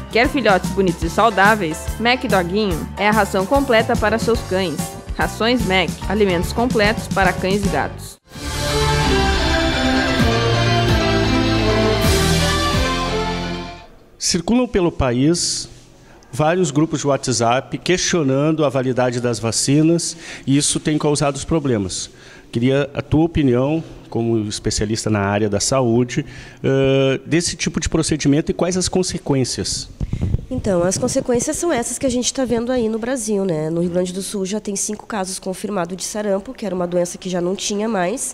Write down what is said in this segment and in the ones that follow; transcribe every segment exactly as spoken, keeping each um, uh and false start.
Quer filhotes bonitos e saudáveis? Mac Doguinho é a ração completa para seus cães. Rações Mac, alimentos completos para cães e gatos. Circulam pelo país vários grupos de WhatsApp questionando a validade das vacinas e isso tem causado problemas. Queria a tua opinião, como especialista na área da saúde, uh, desse tipo de procedimento e quais as consequências? Então, as consequências são essas que a gente está vendo aí no Brasil, né? No Rio Grande do Sul já tem cinco casos confirmados de sarampo, que era uma doença que já não tinha mais,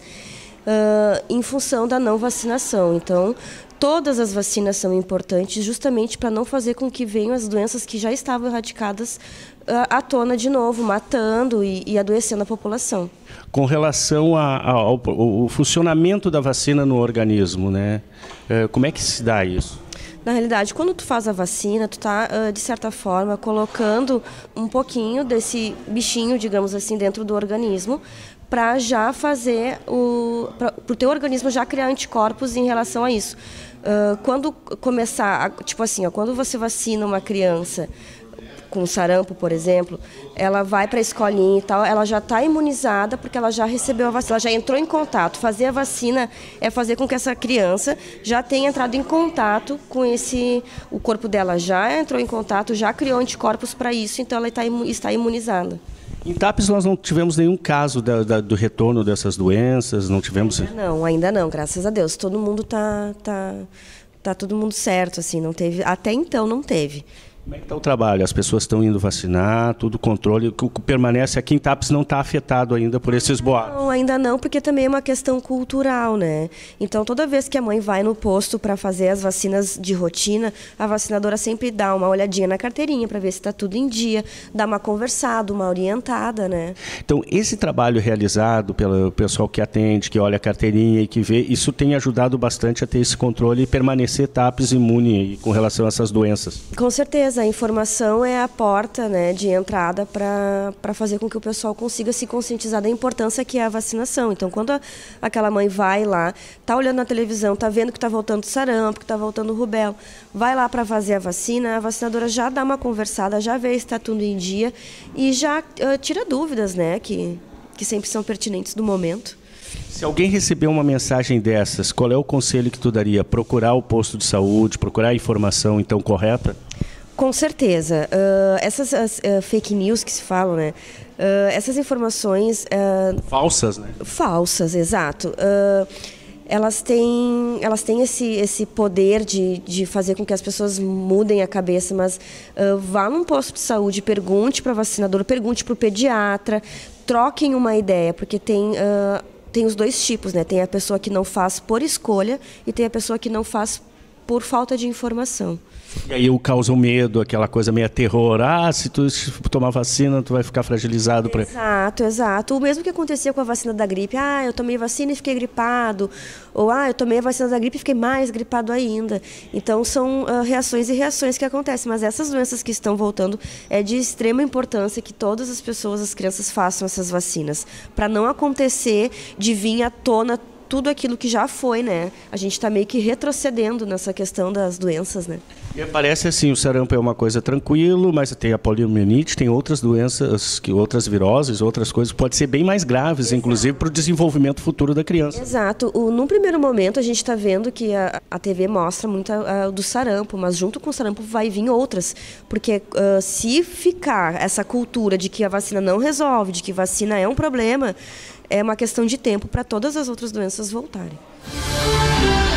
uh, em função da não vacinação. Então, todas as vacinas são importantes justamente para não fazer com que venham as doenças que já estavam erradicadas uh, à tona de novo, matando e, e adoecendo a população. Com relação a, a, ao, ao funcionamento da vacina no organismo, né? Uh, como é que se dá isso? Na realidade, quando tu faz a vacina, tu está, de certa forma, colocando um pouquinho desse bichinho, digamos assim, dentro do organismo, para já fazer o... para o teu organismo já criar anticorpos em relação a isso. Uh, quando começar, a, tipo assim, ó, quando você vacina uma criança com sarampo, por exemplo, ela vai para a escolinha e tal, ela já está imunizada porque ela já recebeu a vacina, ela já entrou em contato. Fazer a vacina é fazer com que essa criança já tenha entrado em contato com esse... O corpo dela já entrou em contato, já criou anticorpos para isso, então ela está, está imunizada. Em TAPES nós não tivemos nenhum caso da, da, do retorno dessas doenças, não tivemos... Ainda não, ainda não, graças a Deus. Todo mundo está tá, tá todo mundo certo, assim, não teve, até então não teve. Como é que está o trabalho? As pessoas estão indo vacinar, tudo controle, o que permanece aqui em TAPES não está afetado ainda por esses boatos? Não, ainda não, porque também é uma questão cultural, né? Então, toda vez que a mãe vai no posto para fazer as vacinas de rotina, a vacinadora sempre dá uma olhadinha na carteirinha para ver se está tudo em dia, dá uma conversada, uma orientada, né? Então, esse trabalho realizado pelo pessoal que atende, que olha a carteirinha e que vê, isso tem ajudado bastante a ter esse controle e permanecer TAPES imune com relação a essas doenças? Com certeza. A informação é a porta, né, de entrada para fazer com que o pessoal consiga se conscientizar da importância que é a vacinação. Então, quando a, aquela mãe vai lá, está olhando na televisão, está vendo que está voltando sarampo, que está voltando rubéola, vai lá para fazer a vacina, a vacinadora já dá uma conversada, já vê se está tudo em dia e já uh, tira dúvidas, né, que, que sempre são pertinentes do momento. Se alguém receber uma mensagem dessas, qual é o conselho que tu daria? Procurar o posto de saúde, procurar a informação então correta? Com certeza. Uh, essas as, uh, fake news que se falam, né? Uh, essas informações... Uh, falsas, né? Falsas, exato. Uh, elas têm, elas têm esse, esse poder de, de fazer com que as pessoas mudem a cabeça, mas uh, vá num posto de saúde, pergunte para o vacinador, pergunte para o pediatra, troquem uma ideia, porque tem... Uh, tem os dois tipos, né? Tem a pessoa que não faz por escolha e tem a pessoa que não faz por falta de informação. E aí causa o medo, aquela coisa meio terror. Ah, se tu tomar vacina, tu vai ficar fragilizado. Pra... Exato, exato. O mesmo que acontecia com a vacina da gripe. Ah, eu tomei vacina e fiquei gripado. Ou, ah, eu tomei a vacina da gripe e fiquei mais gripado ainda. Então, são uh, reações e reações que acontecem. Mas essas doenças que estão voltando, é de extrema importância que todas as pessoas, as crianças, façam essas vacinas. Para não acontecer de vir à tona tudo aquilo que já foi, né? A gente está meio que retrocedendo nessa questão das doenças, né? E parece assim, o sarampo é uma coisa tranquilo, mas tem a poliomielite, tem outras doenças, que outras viroses, outras coisas que podem ser bem mais graves, exato, inclusive para o desenvolvimento futuro da criança. Exato. O, num primeiro momento, a gente está vendo que a, a T V mostra muito a, a, do sarampo, mas junto com o sarampo vai vir outras, porque uh, se ficar essa cultura de que a vacina não resolve, de que vacina é um problema, é uma questão de tempo para todas as outras doenças voltarem.